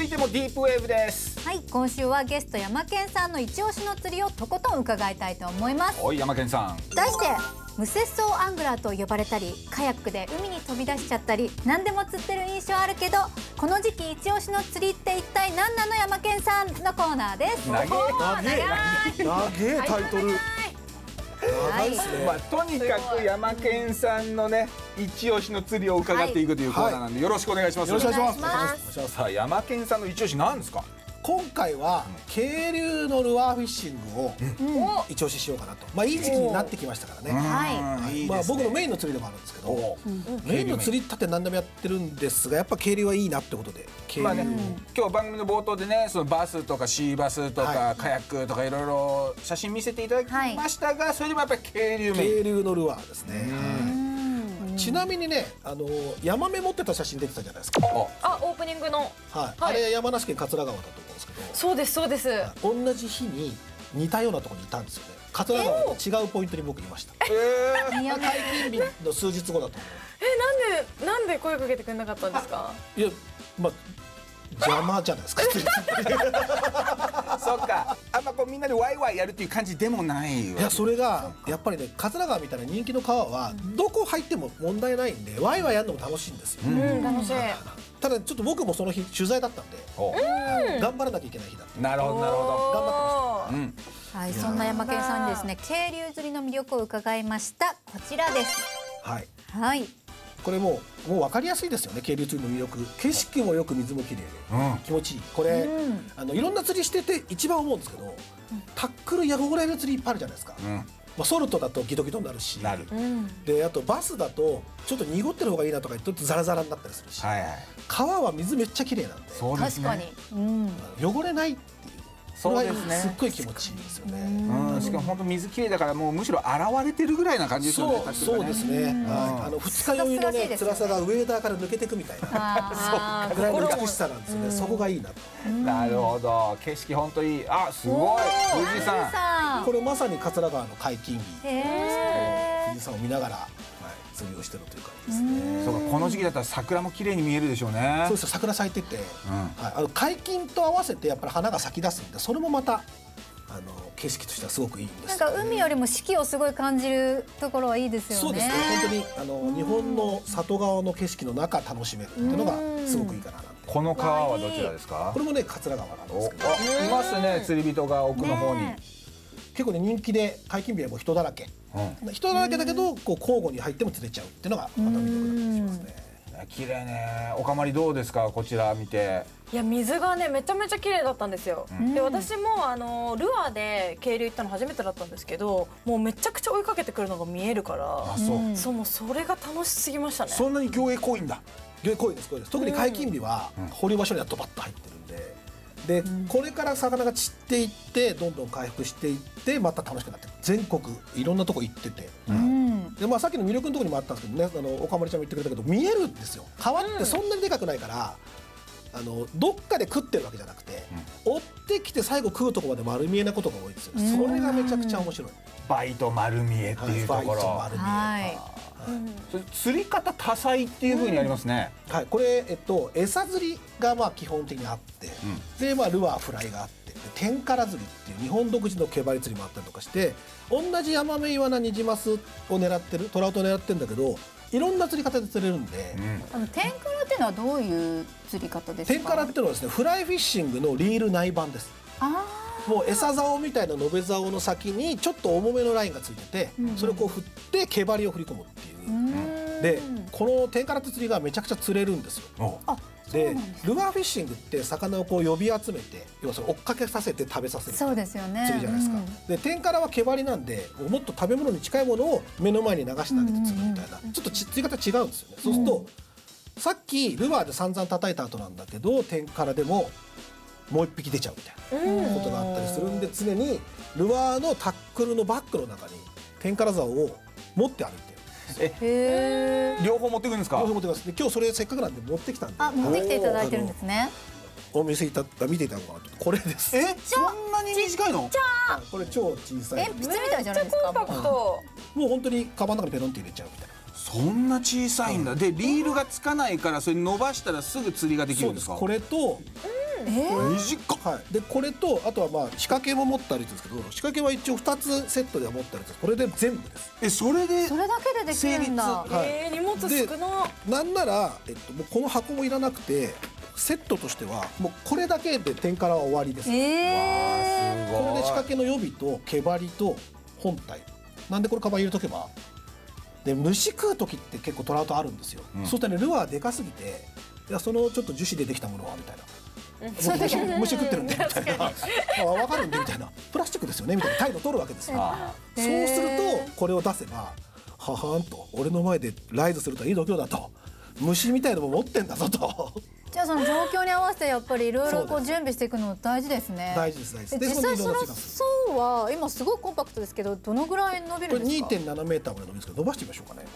いてもディープウェーブです。 はい、今週はゲスト山健さんの一押しの釣りをとことん伺いたいと思います。 おい、山健さん。 題して無節操アングラーと呼ばれたり、カヤックで海に飛び出しちゃったり、何でも釣ってる印象あるけど、この時期一押しの釣りって一体何なの？山健さんのコーナーです。 長いタイトル。 はい、 まあ、とにかく山健さんのね一押しの釣りを伺っていくというコーナーなんで、よろしくお願いします。 よろしくお願いしまます。 さあ、山健さんの一押しなんですか？ 今回は渓流のルアーフィッシングを一押ししようかなと。まあいい時期になってきましたからね。 はい、 まあ僕のメインの釣りでもあるんですけど、メインの釣りって何でもやってるんですが、やっぱ渓流はいいなってことで。 まあね、今日番組の冒頭でね、そのバスとかシーバスとかカヤックとかいろいろ写真見せていただきましたが、それでもやっぱり渓流メイン。 渓流のルアーですね。ちなみにね、ヤマメ持ってた写真出てたじゃないですか。 あ、オープニングの。 はい、あれ山梨県桂川だと思うんですけど。 そうですそうです。 同じ日に似たようなところにいたんですよね。桂川の違うポイントに僕いました。解禁日の数日後だと思う。 なんで声かけてくれなかったんですか？ いや、まあ邪魔じゃないですか。 そっか、あんまこうみんなでワイワイやるっていう感じでもないよ。 いや、それがやっぱりね、桂川みたいな人気の川はどこ入っても問題ないんで、ワイワイやるのも楽しいんですよ。 楽しい。 ただちょっと僕もその日取材だったんで、頑張らなきゃいけない日だった。 なるほどなるほど。 頑張ってました。 はい、そんな山健さんにですね、渓流釣りの魅力を伺いました。こちらです。 はい。 はい。 これもう分かりやすいですよね。渓流釣りの魅力、景色もよく水もきれいで気持ちいい。これいろんな釣りしてて一番思うんですけど、タックルや汚れる釣りいっぱいあるじゃないですか。まあソルトだとギトギトになるし、であとバスだとちょっと濁ってる方がいいなとか言ってザラザラになったりするし、川は水めっちゃきれいなんで、 確かに汚れないっていう。 そうですね。 すっごい気持ちいいですよね。 しかも本当水きれいだから、もうむしろ洗われてるぐらいな感じですよね。 そうですね。二日酔いのね辛さがウェーダーから抜けていくみたいなぐらいの美しさなんですよね。そこがいいなと。 なるほど。景色本当いい。あ、すごい。富士山。 これまさに桂川の解禁日。富士山を見ながら釣りをしてるという感じですね。 そうか、この時期だったら桜も綺麗に見えるでしょうね。 そうですよ、桜咲いてて、解禁と合わせてやっぱり花が咲き出すんで、それもまた景色としてはすごくいいんです。 なんか海よりも四季をすごい感じるところはいいですよね。 そうですね。本当に日本の里側の景色の中楽しめるっていうのがすごくいいかななんて。 この川はどちらですか？ これもね桂川なんですけど。 いますね、釣り人が奥の方に。 結構ね人気で、解禁日はもう人だらけ。人だらけだけど、こう交互に入っても釣れちゃうっていうのがまた魅力だったりしますね。 綺麗ね。おかまりどうですか、こちら見て？ いや、水がねめちゃめちゃ綺麗だったんですよ。で、私もルアーで渓流行ったの初めてだったんですけど、もうめちゃくちゃ追いかけてくるのが見えるから、そうもうそれが楽しすぎましたね。 そんなに魚影濃いんだ。 魚影濃いです。特に解禁日は放流場所にはドバッと入ってるんで、これから魚が散っていってどんどん回復していって、また楽しくなって全国いろんなとこ行ってて、でまあさっきの魅力のところにもあったんですけどね、岡森ちゃんも言ってくれたけど見えるんですよ。川ってそんなにでかくないから、どっかで食ってるわけじゃなくて、追ってきて最後食うとこまで丸見えなことが多いんですよ。それがめちゃくちゃ面白い。 バイト丸見えっていうところ。釣り方多彩っていう風にありますね。 はい、これ餌釣りがまあ基本的にあって、でまあルアーフライがあって、天から釣りっていう日本独自の毛針釣りもあったりとかして、同じヤマメイワナニジマスを狙ってる、トラウトを狙ってるんだけど、いろんな釣り方で釣れるんで。 天からっていうのはどういう釣り方ですか？ 天からっていうのはですね、フライフィッシングのリール内版です。もう餌竿みたいな延べ竿の先にちょっと重めのラインがついてて、それをこう振って毛針を振り込むっていう。でこの天からって釣りがめちゃくちゃ釣れるんですよ。でルアーフィッシングって魚をこう呼び集めて、要はそれ追っかけさせて食べさせるそうですよね釣りじゃないですか。で天からは毛針なんで、もっと食べ物に近いものを目の前に流してあげて釣るみたいな、ちょっと釣り方違うんですよね。そうするとさっきルアーで散々叩いた後なんだけど、天からでももう一匹出ちゃうみたいなことがあったりするんで、常にルアーのタックルのバッグの中に天から竿を持って歩いてる。 両方持ってくるんですか？ 両方持ってます。で今日それせっかくなんで持ってきたんで。 持ってきていただいてるんですね。 お見せ見ていただこうかなと。これです。 そんなに短いの？ これ超小さい。 鉛筆みたいじゃないですか。 めっちゃコンパクト。 もう本当にカバンの中にペロンって入れちゃうみたいな。 そんな小さいんだ。でリールがつかないから、それ伸ばしたらすぐ釣りができるんですか？ これと短っ。 はい、でこれとあとはまあ仕掛けも持ったりですけど、仕掛けは一応2つセットでは持ったりです。これで全部です。 それでそれだけでできるんだ。 はい、 荷物少な。 なんなら、もうこの箱もいらなくてセットとしてはもうこれだけで天からは終わりです。これで仕掛けの予備と毛針と本体なんでこれカバン入れとけば。で虫食う時って結構トラウトあるんですよ、そうしたらねルアーでかすぎて、いやそのちょっと樹脂でできたものはみたいな、僕虫食ってるんでみたいな、分かるんでみたいな、プラスチックですよねみたいな態度取るわけですよ。そうするとこれを出せばははーんと、俺の前でライズするといい度胸だと、虫みたいなのも持ってんだぞと。 じゃあその状況に合わせてやっぱりいろいろこう準備していくの大事ですね。 大事です大事です。 実際その層は今すごいコンパクトですけど、どのぐらい伸びるんですか？ これ 2.7 メーターまで伸びるんですけど、伸ばしてみましょうかね。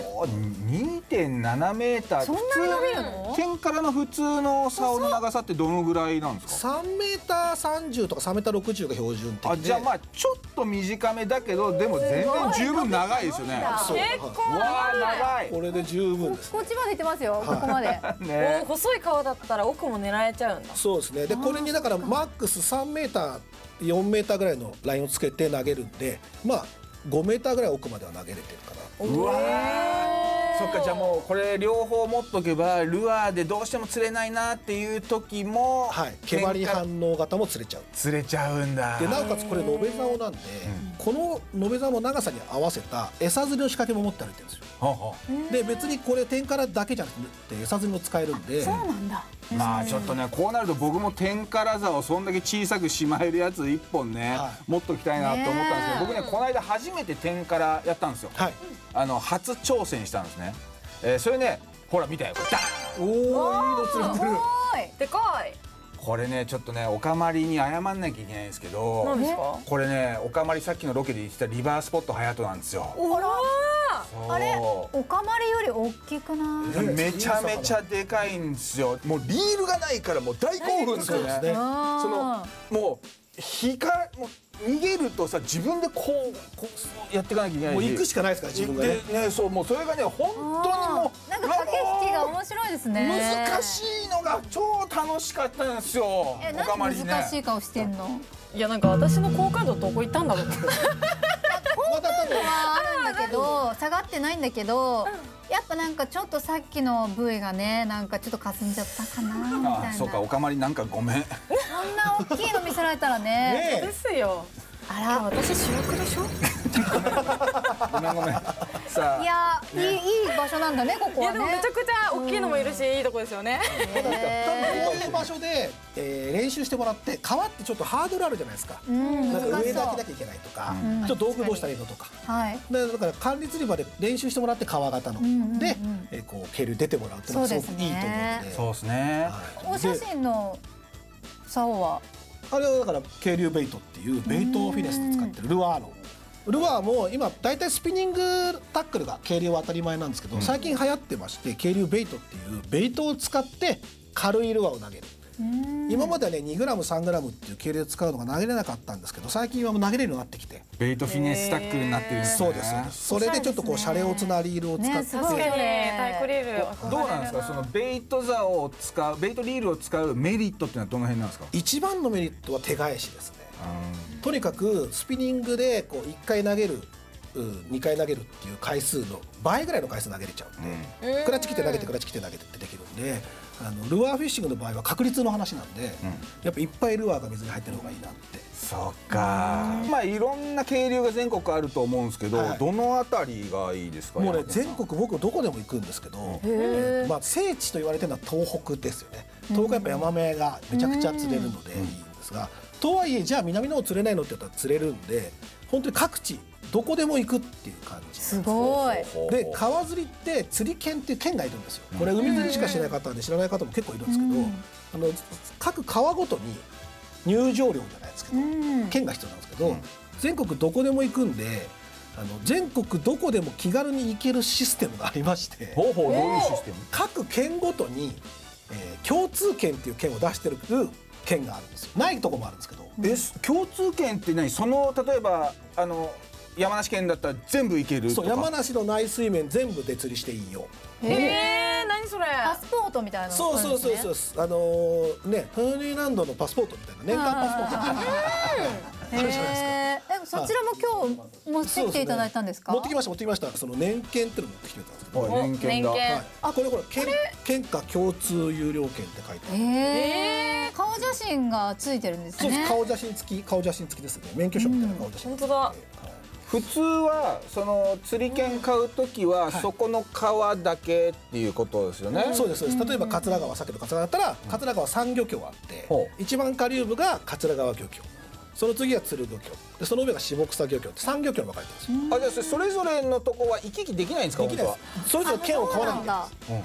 2.7 メーター。 そんなに伸びるの？ 天からの普通の竿の長さってどのぐらいなんですか ？3メーター30とか3メーター60が標準的で。 じゃあまあちょっと短めだけど、でも全然十分長いですよね。 結構長い。 これで十分です。 こっちまで行ってますよ、ここまで。 細い川だったら奥も狙えちゃうんだ。 そうですね。でこれにだからマックス3メーター4メーターぐらいのラインをつけて投げるんで、まあ5メーターぐらい奥までは投げれてるかな。 うわそっか、じゃあもうこれ両方持っとけばルアーでどうしても釣れないなっていう時も、 はい、毛針反応型も釣れちゃう。 釣れちゃうんだ。 でなおかつこれ延べ竿なんで、この延べ竿の長さに合わせた餌釣りの仕掛けも持って歩いてるんですよ。で別にこれ天からだけじゃなくて餌釣りも使えるんで。 そうなんだ。 まあちょっとね、こうなると僕も天から竿そんだけ小さくしまえるやつ1本ね、持っときたいなと思ったんですけど、僕ねこの間初めて天からやったんですよ。初挑戦したんですね。それね、ほら見て、ダーン。 おお、いいの釣れてる。 でかい。 これねちょっとねおかまりに謝んなきゃいけないんですけど、 何ですか？ これねおかまりさっきのロケで言ってたリバースポットハヤトなんですよ。 あれおかまりより大きくない？ めちゃめちゃでかいんですよ。もうリールがないからもう大興奮ですよね。そのもうもう逃げるとさ、自分でこうやっていかなきゃいけないし、 もう行くしかないですから自分がね。 でそう、もうそれがね本当にもうなんか駆け引きが面白いですね。 難しいのが超楽しかったんですよ。おかまりね。 難しい顔してんの？ いやなんか私の好感度どこ行ったんだろうって。 好感度はあるんだけど下がってないんだけど、やっぱなんかちょっとさっきの部位がね、なんかちょっと霞んじゃったかなみたいな。 そうか、おかまりなんかごめん。 こんな大きいの見せられたらね。 ですよ。 あら、 私主役でしょ。 ごめんごめん。さあ。 いや、いい場所なんだね、ここはね。 いやでもめちゃくちゃ大きいのもいるし、いいとこですよね。 多分こういう場所で練習してもらって、川ってちょっとハードルあるじゃないですか。なんか上だけなきゃいけないとか、ちょっと道具どうしたらいいのとか。だから管理釣り場で練習してもらって川型のでこう渓流出てもらうっていうのがすごくいいと思うんで。 そうですね。 お写真の竿は。 あれはだから渓流ベイトっていうベイトフィネスで使ってるルアーの。ルアーも今大体スピニングタックルが渓流は当たり前なんですけど、最近流行ってまして、渓流ベイトっていうベイトを使って軽いルアーを投げる。今まではね 2g 3g っていう渓流を使うのが投げれなかったんですけど、最近はもう投げれるようになってきて、 ベイトフィネスタックルになってるんですね。 そうです。それでちょっとこうシャレオツなリールを使って、 確かにタイコリールどうなんですか、そのベイト竿を使う、ベイトリールを使うメリットっていうのはどの辺なんですか？ 一番のメリットは手返しですね。とにかくスピニングでこう1回投げる2回投げるっていう回数の倍ぐらいの回数投げれちゃうんで、クラッチ切って投げてクラッチ切って投げてってできるんで、ルアーフィッシングの場合は確率の話なんで、やっぱいっぱいルアーが水に入ってる方がいいなって。 そっか。まあいろんな渓流が全国あると思うんですけど、どのあたりがいいですか？ もうね全国僕どこでも行くんですけど、まあ聖地と言われてるのは東北ですよね。東北はやっぱヤマメがめちゃくちゃ釣れるのでいいんですが、とはいえじゃあ南の方釣れないのって言ったら釣れるんで、本当に各地どこでも行くっていう感じ。 すごい。 で川釣りって釣り犬っていう犬がいるんですよ。これ海釣りしかしない方で知らない方も結構いるんですけど、各川ごとに入場料じゃないですけど券が必要なんですけど、全国どこでも行くんで、全国どこでも気軽に行けるシステムがありまして、 どういうシステム？ 各県ごとに共通券っていう券を出してる県があるんですよ。ないとこもあるんですけど。 共通券って何？その例えば山梨県だったら全部行けるとか。 そう、山梨の内水面全部で釣りしていいよ。 何それ？ れ。 パスポートみたいな。 そうそうそうそう。ね、ファニーランドのパスポートみたいな、年間パスポートみたいな。あるじゃないですか。 そちらも今日持ってきていただいたんですか。 持ってきました持ってきました。その年券っていうの持ってきてたんですけど。 年券だ。 あ、これほら県下共通有料券って書いてある。 顔写真がついてるんですね。 そう、顔写真付きですね。免許証みたいな顔写真。 本当だ。 普通はその釣り券買うときはそこの川だけっていうことですよね。 そうですそうです。例えば桂川、さっきの桂川だったら桂川3漁協あって、一番下流部が桂川漁協、その次は鶴漁協で、その上が下草漁協って3漁協に分かれてるんですよ。 あ、じゃあそれぞれのとこは行き来できないんですか。 できないです。それぞれ県を買わなきゃいけないです。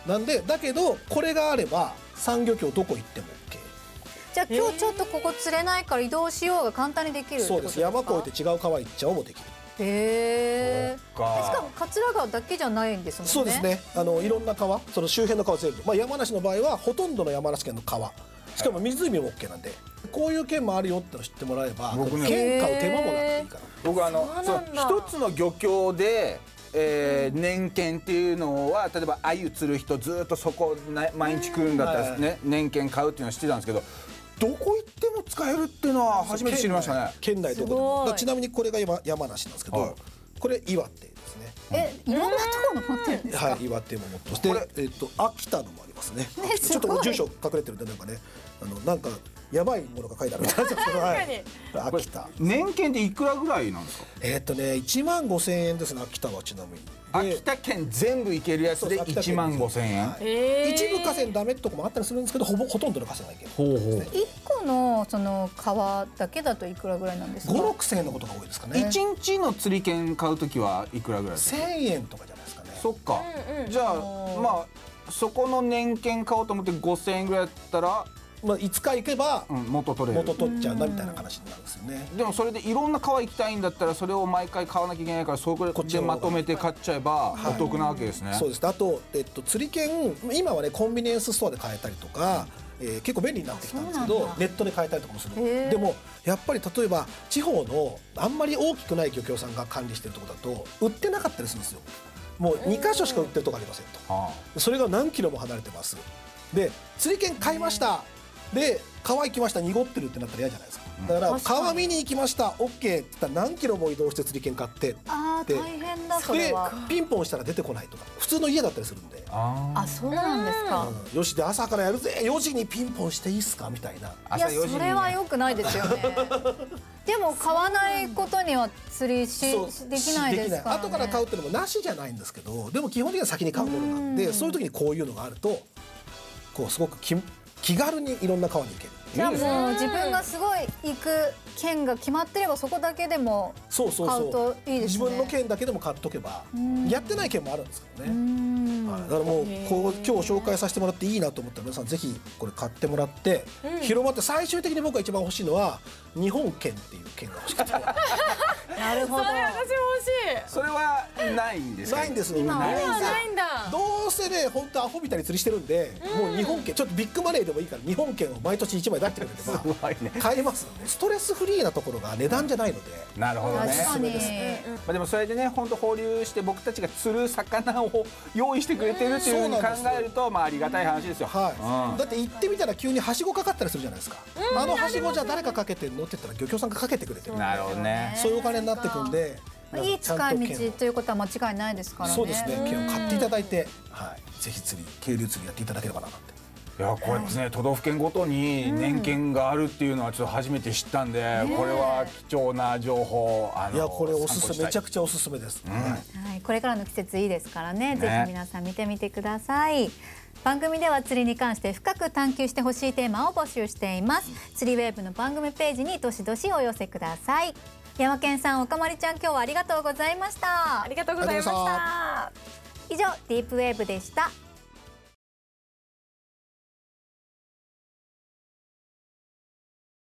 なんでだけどこれがあれば3漁協どこ行っても OK。 じゃあ今日ちょっとここ釣れないから移動しようが簡単にできるってことですか。 そうです。山越えて違う川行っちゃおうもできる。 へえ。しかも桂川だけじゃないんですもんね。 そうですね。いろんな川、その周辺の川全部、まあ山梨の場合はほとんどの山梨県の川、しかも湖も OK なんで、こういう県もあるよっての知ってもらえば、県買う手間もなくていいから。 僕一つの漁協で年券っていうのは、例えば鮎釣る人ずっとそこ毎日来るんだったらね、年券買うっていうのは知ってたんですけど、どこ行っても使えるっていうのは初めて知りましたね。 県内どこでも。ちなみにこれが山梨なんですけど、これ岩手ですね。 いろんなところの持ってるんですか。 はい、岩手も持ってます。で、秋田のもありますね。ちょっと住所隠れてるんでなんかね、なんかやばいものが書いてあるみたいな。秋田。 年券っていくらぐらいなんですか。 15000円ですね。秋田はちなみに。 秋田県全部行けるやつで15000円。 一部河川ダメってとこもあったりするんですけど、ほとんどの河川が行ける。 1個のその川だけだといくらぐらいなんですか。 5、6000円のことが多いですかね。 1日の釣り券買うときはいくらぐらいですか。 1000円とかじゃないですかね。 そっか。じゃあまあそこの年券買おうと思って5000円ぐらいだったら、 まあ5日行けば元取れる、 元取っちゃうなみたいな話になるんですよね。 でもそれでいろんな川行きたいんだったら、それを毎回買わなきゃいけないから、そこでまとめて買っちゃえばお得なわけですね。 そうです。あと釣り券、今はねコンビニエンスストアで買えたりとか、結構便利になってきたんですけど、ネットで買えたりとかもする。でもやっぱり例えば地方のあんまり大きくない漁協さんが管理してるところだと売ってなかったりするんですよ。もう2箇所しか売ってるとこありませんと。それが何キロも離れてます。で釣り券買いました、で川行きました、濁ってるってなったら嫌じゃないですか。だから川見に行きました OK って言ったら何キロも移動して釣り券買って、 大変だそれは。 でピンポンしたら出てこないとか、普通の家だったりするんで、 そうなんですか。 よしで朝からやるぜ、4時にピンポンしていいっすかみたいな。 いやそれは良くないですよね。でも買わないことには釣りできないですからね。 後から買うっていうのもなしじゃないんですけど、でも基本的には先に買うものなんで、そういう時にこういうのがあるとこうすごく気軽にいろんな川に行ける。 じゃあもう自分がすごい行く県が決まってればそこだけでも買うといいですね。 自分の県だけでも買っとけば、やってない県もあるんですけどね。だからもう今日紹介させてもらっていいなと思ったら、皆さんぜひこれ買ってもらって広まって、最終的に僕が一番欲しいのは日本県っていう県が欲しくて。 なるほど。 それ私も欲しい。 それはないんですか。 ないんです。 今ないんだ。 どうせね本当アホみたいに釣りしてるんで、もう日本県ちょっとビッグマネーでもいいから日本県を毎年1枚出してくれてば買えますので、ストレスフリーなところが値段じゃないので。 なるほどね。 確かに。 でもそれでね、本当放流して僕たちが釣る魚を用意してくれてるっていうふうに考えると、まあありがたい話ですよ。 だって行ってみたら急にはしごかかったりするじゃないですか。あのはしごじゃ誰がかけてんのって言ったら漁協さんがかけてくれてる。 なるほどね。 そういうお金になってくんで、 いい使い道ということは間違いないですからね。 そうですね。券を買っていただいて、ぜひ渓流釣りやっていただければなって。 いや、こうやってね、都道府県ごとに年券があるっていうのはちょっと初めて知ったんで、これは貴重な情報。 いや、これおすすめ、めちゃくちゃおすすめです。 これからの季節いいですからね、ぜひ皆さん見てみてください。番組では釣りに関して深く探求してほしいテーマを募集しています。釣りウェーブの番組ページにどしどしお寄せください。山健さん、岡まりちゃん、今日はありがとうございました。 ありがとうございました。 以上、ディープウェーブでした。